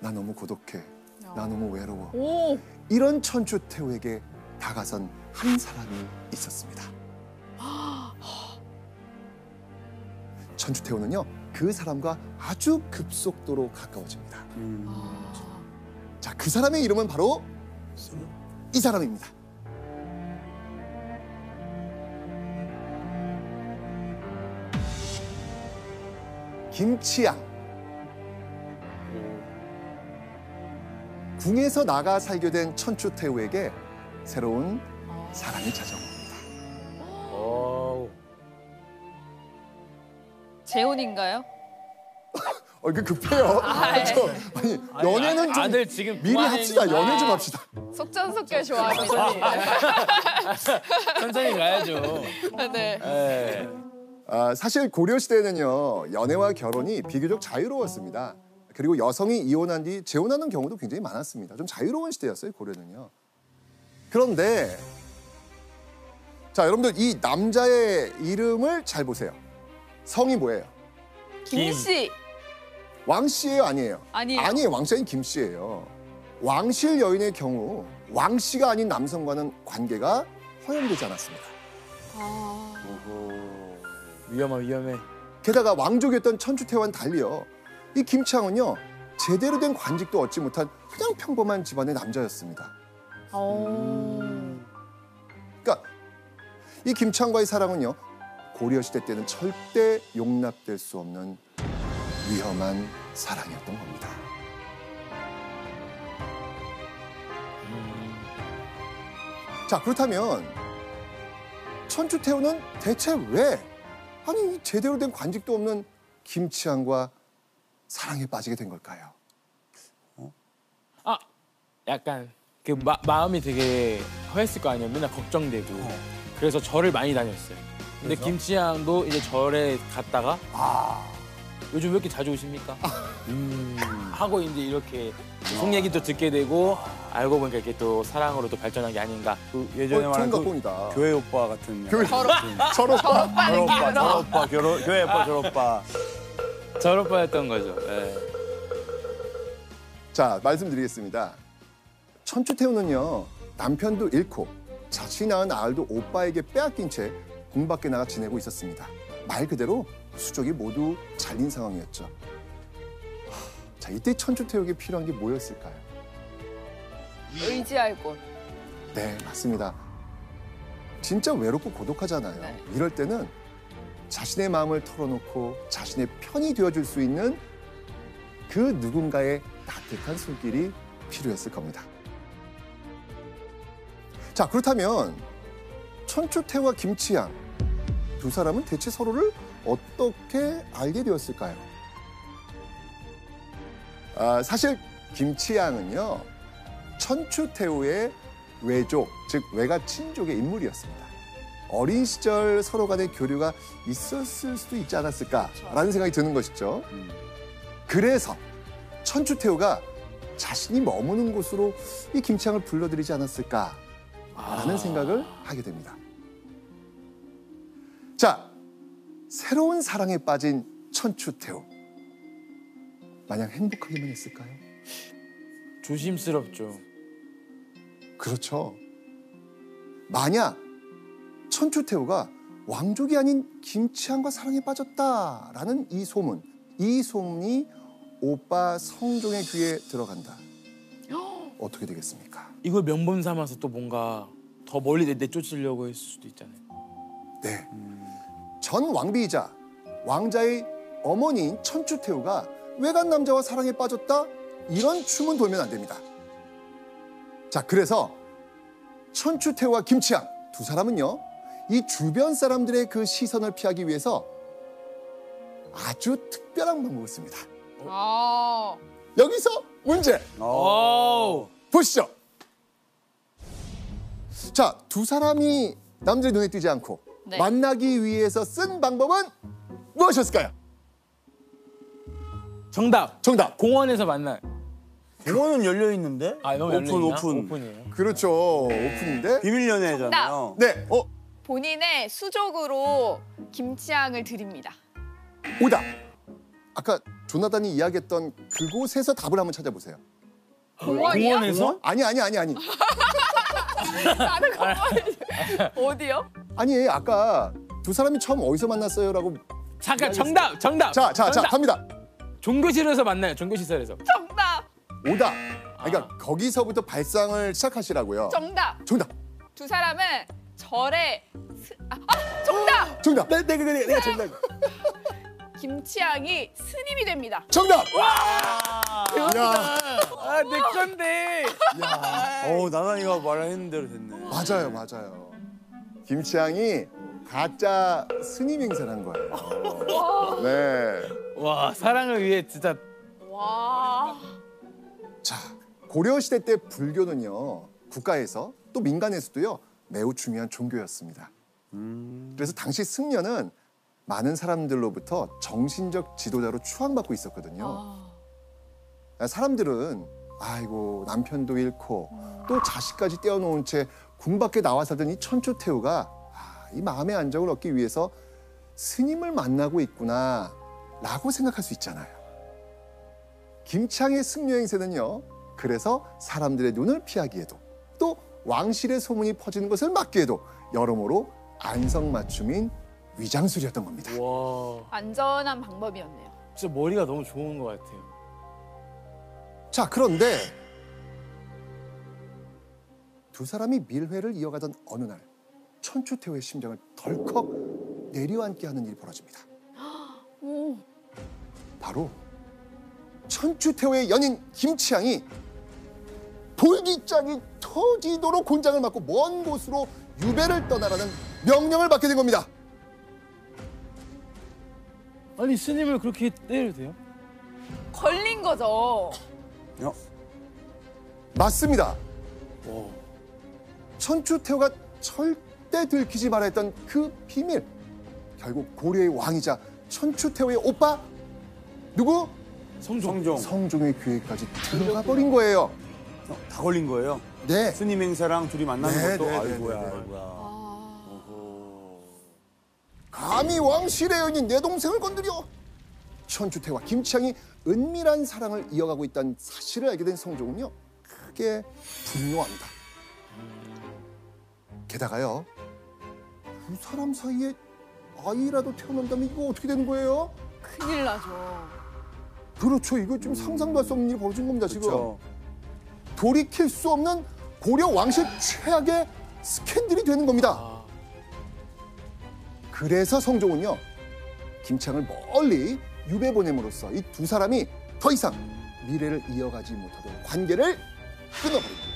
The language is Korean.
나 너무 고독해. 나 너무 외로워. 오. 이런 천추태후에게 다가선 한 사람이 있었습니다. 천추태후는요, 그 사람과 아주 급속도로 가까워집니다. 자, 그 사람의 이름은 바로 이 사람입니다. 김치양. 궁에서 나가 살게 된 천추태후에게 새로운 사랑이 찾아옵니다. 재혼인가요? 이게 급해요. 그렇죠? 아니, 연애는 좀 아들 지금 미리 합시다. 연애 좀 합시다. 속전속결 좋아하시더니. 천천히 가야죠. 네. 네. 사실 고려 시대에는요, 연애와 결혼이 비교적 자유로웠습니다. 그리고 여성이 이혼한 뒤 재혼하는 경우도 굉장히 많았습니다. 좀 자유로운 시대였어요, 고려는요. 그런데 자, 여러분들 이 남자의 이름을 잘 보세요. 성이 뭐예요? 김씨. 왕씨예요, 아니에요? 아니에요. 아니에요, 왕씨 아닌 김씨예요. 왕실 여인의 경우 왕씨가 아닌 남성과는 관계가 허용되지 않았습니다. 위험해. 게다가 왕족이었던 천추태후와는 달리요, 이 김치향은요, 제대로 된 관직도 얻지 못한 그냥 평범한 집안의 남자였습니다. 그러니까 이 김치향과의 사랑은요, 고려 시대 때는 절대 용납될 수 없는 위험한 사랑이었던 겁니다. 자, 그렇다면 천추태후는 대체 왜, 아니 제대로 된 관직도 없는 김치향과 사랑에 빠지게 된 걸까요? 약간 그 마음이 되게 허했을 거 아니에요. 맨날 걱정되고. 그래서 절을 많이 다녔어요. 근데 그래서? 김치향도 이제 절에 갔다가 요즘 왜 이렇게 자주 오십니까? 하고 이제 이렇게 속 얘기도 듣게 되고 알고 보니까 이렇게 또 사랑으로 또 발전한 게 아닌가. 그 예전에 말한 그 봅니다. 교회 오빠 같은. 교회 절오빠. 교회 오빠 절오빠. 절오빠였던 거죠. 네. 자, 말씀드리겠습니다. 천추태후는요, 남편도 잃고 자신이 낳은 아들도 오빠에게 빼앗긴 채 궁 밖에 나가 지내고 있었습니다. 말 그대로 수족이 모두 잘린 상황이었죠. 자, 이때 천추태후에게 필요한 게 뭐였을까요? 의지할 곳. 네, 맞습니다. 진짜 외롭고 고독하잖아요. 네. 이럴 때는 자신의 마음을 털어놓고 자신의 편이 되어줄 수 있는 그 누군가의 따뜻한 손길이 필요했을 겁니다. 자, 그렇다면 천추태후와 김치향 두 사람은 대체 서로를 어떻게 알게 되었을까요? 사실 김치향은요, 천추태후의 외족, 즉 외가 친족의 인물이었습니다. 어린 시절 서로 간의 교류가 있었을 수도 있지 않았을까라는 생각이 드는 것이죠. 그래서 천추태후가 자신이 머무는 곳으로 이 김치향을 불러들이지 않았을까라는 생각을 하게 됩니다. 자, 새로운 사랑에 빠진 천추태후. 마냥 행복하기만 했을까요? 조심스럽죠. 그렇죠. 만약 천추태후가 왕족이 아닌 김치향과 사랑에 빠졌다라는 이 소문이 오빠 성종의 귀에 들어간다. 어떻게 되겠습니까? 이걸 명분 삼아서 또 뭔가 더 멀리 내쫓으려고 했을 수도 있잖아요. 네. 전 왕비이자 왕자의 어머니인 천추태후가 외간 남자와 사랑에 빠졌다? 이런 춤은 돌면 안 됩니다. 자, 그래서 천추태후와 김치향 두 사람은요, 이 주변 사람들의 그 시선을 피하기 위해서 아주 특별한 방법을 씁니다. 여기서 문제! 보시죠. 자, 두 사람이 남들의 눈에 띄지 않고 네. 만나기 위해서 쓴 방법은 무엇이었을까요? 정답. 공원에서 만날. 공원은 열려 있는데? 너무 열려있나? 오픈. 오픈이에요. 그렇죠. 오픈인데. 비밀 연애잖아요. 네, 본인의 수족으로 김치향을 드립니다. 오답. 아까 조나단이 이야기했던 그곳에서 답을 한번 찾아보세요. 공원이요? 공원에서? 아니. 나는 공원이 어디요? 아니, 아까 두 사람이 처음 어디서 만났어요라고. 잠깐 정답. 자, 정답. 갑니다. 종교실에서 만나요. 종교시설에서. 정답. 오다. 그러니까 거기서부터 발상을 시작하시라고요. 정답. 정답. 두 사람은 절에 정답. 정답. 내가 정답. 김치향이 스님이 됩니다. 정답. 아, 내 건데. 나단이가 말하는 대로 됐네. 맞아요. 김치향이 가짜 스님 행세를 한 거예요. 네. 와, 사랑을 위해 진짜 와. 자, 고려시대 때 불교는요, 국가에서 또 민간에서도요, 매우 중요한 종교였습니다. 그래서 당시 승려는 많은 사람들로부터 정신적 지도자로 추앙받고 있었거든요. 사람들은 아이고 남편도 잃고 또 자식까지 떼어놓은 채 궁 밖에 나와 살던 이 천추태후가 이 마음의 안정을 얻기 위해서 스님을 만나고 있구나 라고 생각할 수 있잖아요. 김치향의 승려 행세는요, 그래서 사람들의 눈을 피하기에도 또 왕실의 소문이 퍼지는 것을 막기에도 여러모로 안성맞춤인 위장술이었던 겁니다. 와, 안전한 방법이었네요. 진짜 머리가 너무 좋은 것 같아요. 자, 그런데 두 사람이 밀회를 이어가던 어느 날 천추태후의 심장을 덜컥 내려앉게 하는 일이 벌어집니다. 오. 바로 천추태후의 연인 김치향이 볼기짝이 터지도록 곤장을 맞고 먼 곳으로 유배를 떠나라는 명령을 받게 된 겁니다. 아니, 스님을 그렇게 때려도 돼요? 걸린 거죠. 맞습니다. 천추태후가 절대 들키지 말아야 했던 그 비밀, 결국 고려의 왕이자 천추태후의 오빠 누구? 성종. 성종의 귀에까지 들어가 버린 거예요. 다 걸린 거예요? 네. 스님 행사랑 둘이 만나는 것도 네. 아이고야. 감히 왕실의 연인 내 동생을 건드려. 천추태후와 김치향이 은밀한 사랑을 이어가고 있다는 사실을 알게 된 성종은요, 크게 분노합니다. 게다가요, 두 사람 사이에 아이라도 태어난다면 이거 어떻게 되는 거예요? 큰일 나죠. 그렇죠. 이거 지금 상상도 할 수 없는 일이 벌어진 겁니다. 지금 그렇죠. 돌이킬 수 없는 고려 왕실 최악의 스캔들이 되는 겁니다. 그래서 성종은요, 김치향을 멀리 유배 보냄으로써 이 두 사람이 더 이상 미래를 이어가지 못하도록 관계를 끊어버립니다.